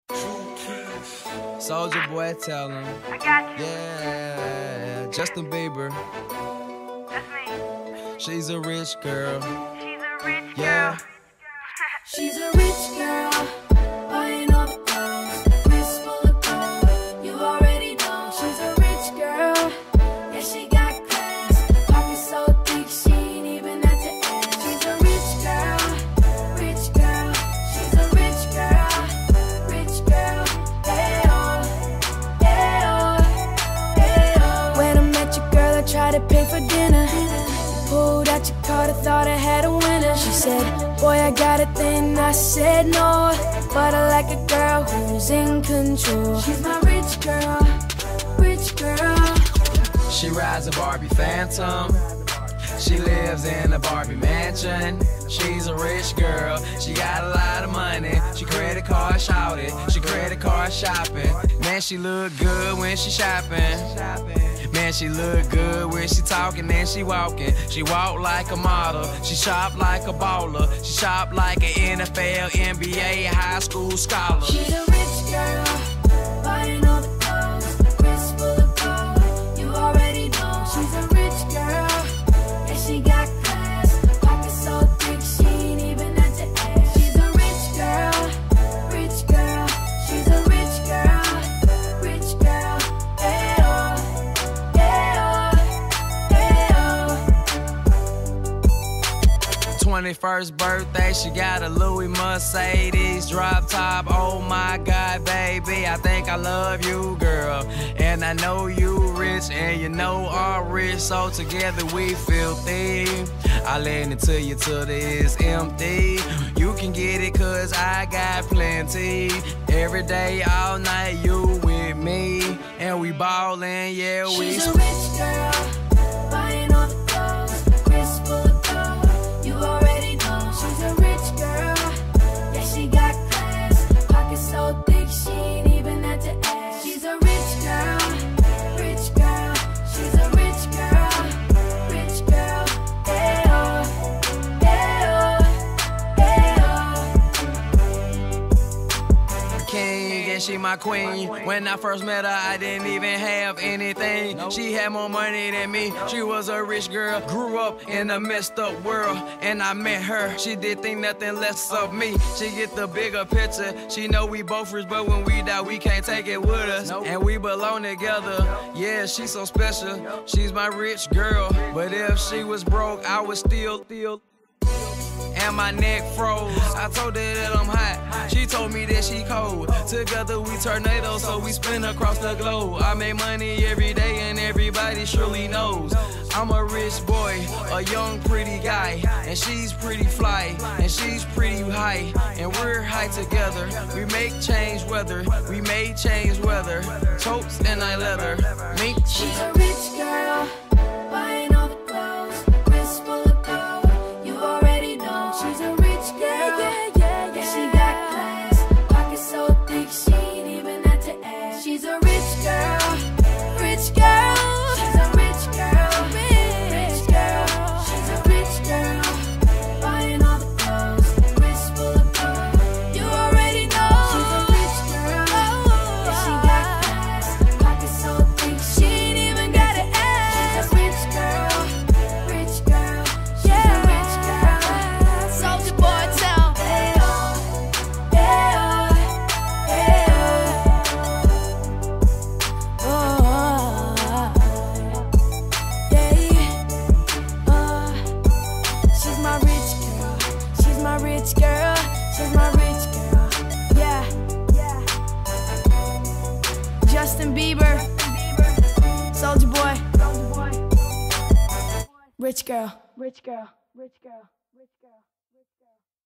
Soulja Boy, tell him. I got you. Yeah, Justin Bieber. That's me. She's a rich girl. She's a rich Yeah. girl. She's a rich girl, buying all the clothes, wrist full of gold. You already know she's a rich girl. Yeah, she got class, pockets so thick she ain't even at the ass. She's a rich girl, rich girl. She's a rich girl, rich girl. Hey oh, hey oh, hey oh. When I met your girl, I tried to pay for dinner. Pulled out your card, I thought I had a winner. She said, boy, I got a thing. I said no, but I like a girl who's in control. She's my rich girl, rich girl. She rides a Barbie Phantom. She lives in a Barbie mansion. She's a rich girl. She got a lot of money. She credit card shouted. She credit card shopping. Man, she look good when she shopping. Man, she look good when she talking and she walking. She walk like a model. She shop like a baller. She shop like an NFL, NBA, high school scholar. She's a rich girl, buying all the clothes, wrist full of gold. You already know she's a rich girl. Yeah, she got class, pockets so thick she ain't even at the ass. She's a rich girl, rich girl. She's a rich girl, rich girl. Hey oh, hey oh, hey oh. 21st birthday, she got a Louis Mercedes drop top. Oh my God, baby, I think I love you, girl. And I know you rich, and you know I'm rich, so together we filthy. I lend it to you till it's empty. You can get it cause I got plenty. Every day, all night, you with me. And we ballin', yeah, we She's a rich girl, buying all the clothes, wrist full of gold. You already know she's a rich girl. Yeah, she got class, pockets so thick she ain't even at the ass. She's a rich girl, rich girl. She's a rich girl, rich girl. Hey oh, hey oh, hey oh. king and she my queen. When I first met her, I didn't even have anything. She had more money than me. She was a rich girl, grew up in a messed up world, and I met her. She did think nothing less of me. She get the bigger picture. She know we both rich, but when we die, we can't take it with us. And we belong together. Yeah, she's so special. She's my rich girl. But if she was broke, I would still. And my neck froze. I told her that I'm hot. She told me that she cold. Together we tornadoes, so we spin across the globe. I make money every day and everybody surely knows I'm a rich boy, a young pretty guy. And she's pretty fly, and she's pretty high. And we're high together. We make change weather. We made change weather. Totes and I leather. Mink. She's a rich girl, buying all the clothes, wrist full of gold. You already know she's a rich girl. Yeah, she got class, pockets so thick she ain't even at the ass. She's a rich girl, rich girl. She's a rich girl, rich girl. She's a rich girl, buying all the clothes, wrist full of gold. You already know she's a rich girl. Yeah, she got class, pockets so thick she ain't even got an ass. She's a rich girl, rich girl. She's a rich girl. Soulja Boy, tell hey oh, hey oh, hey oh. Oh, yeah. She's my rich girl. She's my rich girl. She's my rich girl. Yeah. Justin Bieber, Soulja Boy, rich girl, rich girl, rich girl, rich girl, rich girl.